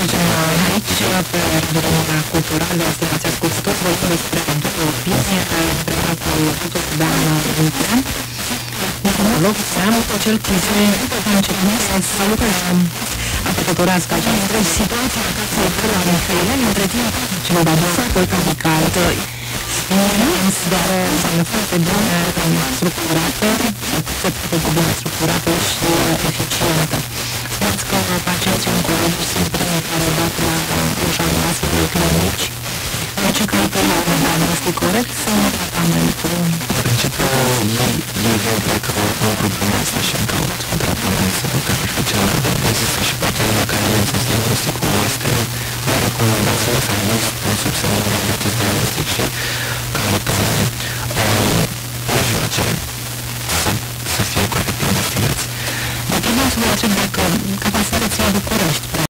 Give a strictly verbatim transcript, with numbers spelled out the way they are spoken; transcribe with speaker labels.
Speaker 1: întoarcem aici, pe Radiologia Culturală, stimați ascultători, vorbim despre două opinie, împreună cu doctor Dan Dumitrean, neurolog, cel care a început să salută apătătorească această situație acasă de la Mihaileni, între timp celor de-a doua foarte radical, imens, dar înseamnă foarte bine structurată, se poate de bine structurată și eficientă. Spuneți că pacienții oncologici sunt primii care bat la ușa noastră de clinici. Ce criterii au un diagnostic corect sau un tratament?
Speaker 2: În principiu, ei, ei văd că au problema asta și încă un tratament să ducă artificial. Există și patologii care nu înțeles diagnosticul este la recomandație sau nu un subsemnul de acest diagnostic și ca atare mijloace să fie corect investigați.
Speaker 1: Dar trebuie să vă întreb dacă capacitatea ține București,